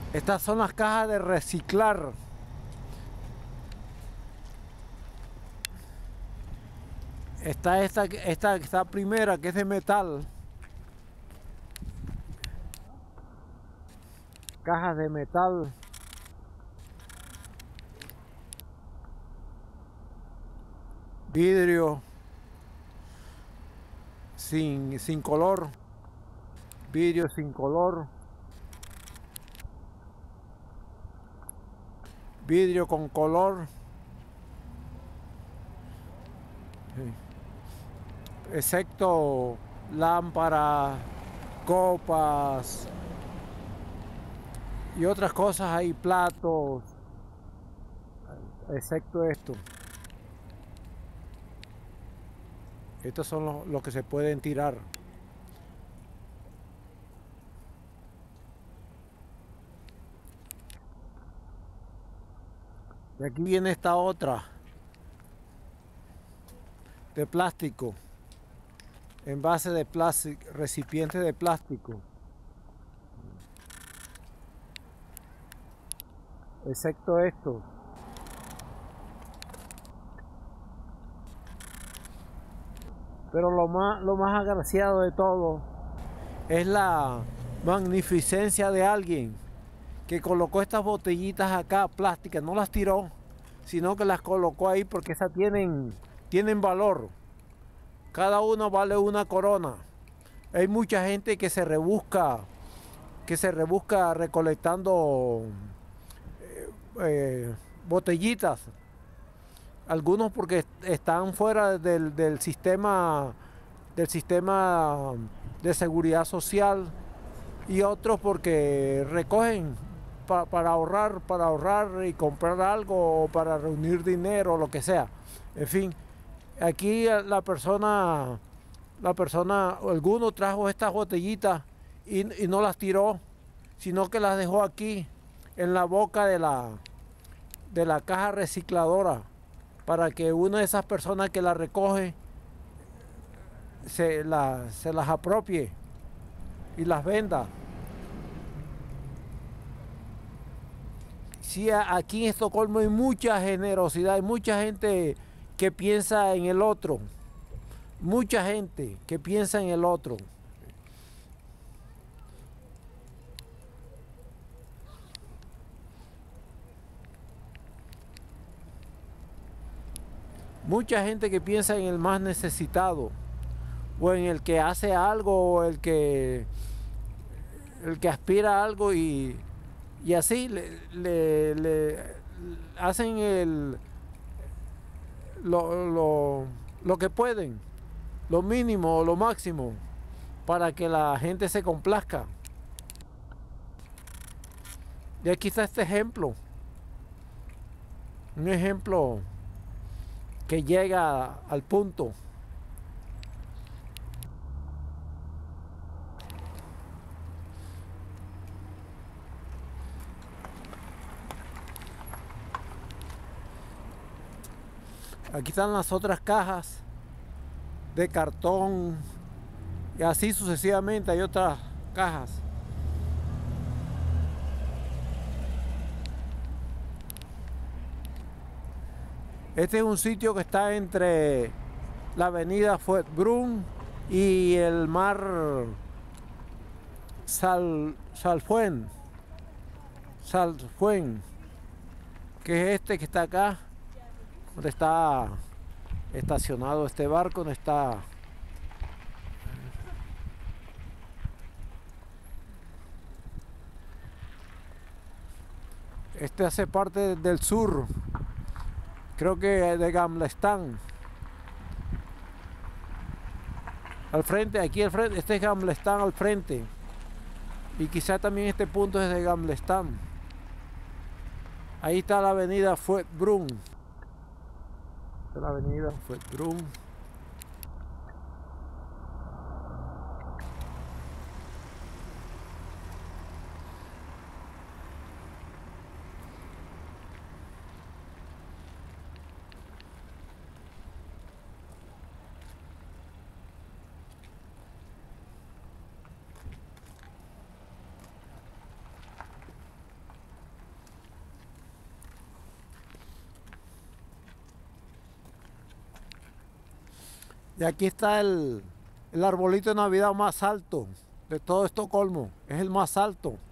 Estas son las cajas de reciclar. Está esta primera que es de metal. Cajas de metal. Vidrio sin color. Vidrio sin color. Vidrio con color. Excepto lámparas, copas y otras cosas ahí, platos, excepto esto. Estos son los que se pueden tirar. Y aquí viene esta otra de plástico, envase de plástico, recipiente de plástico, excepto esto. Pero lo más agraciado de todo es la magnificencia de alguien que colocó estas botellitas acá, plásticas, no las tiró, sino que las colocó ahí porque esas tienen valor. Cada una vale una corona. Hay mucha gente que se rebusca recolectando botellitas. Algunos porque están fuera del sistema de seguridad social, y otros porque recogen para ahorrar y comprar algo, o para reunir dinero, lo que sea. En fin, aquí alguno trajo estas botellitas y no las tiró, sino que las dejó aquí en la boca de la caja recicladora, para que una de esas personas que las recoge se las apropie y las venda. Sí, aquí en Estocolmo hay mucha generosidad, hay mucha gente que piensa en el otro, mucha gente que piensa en el otro. Mucha gente que piensa en el más necesitado, o en el que hace algo, o el que aspira a algo, y así le hacen lo que pueden, lo mínimo o lo máximo, para que la gente se complazca. Y aquí está este ejemplo, un ejemplo que llega al punto. Aquí están las otras cajas de cartón, y así sucesivamente hay otras cajas. Este es un sitio que está entre la avenida Fuetbrun y el mar Salfuen, que es este que está acá, donde está estacionado este barco, donde está. Este hace parte del sur, creo que de Gamlestán. Al frente, aquí al frente, este es Gamlestán al frente. Y quizá también este punto es de Gamlestán. Ahí está la avenida Fuetbrun. Esta es la avenida Fuetbrun. Y aquí está el arbolito de Navidad más alto de todo Estocolmo. Es el más alto.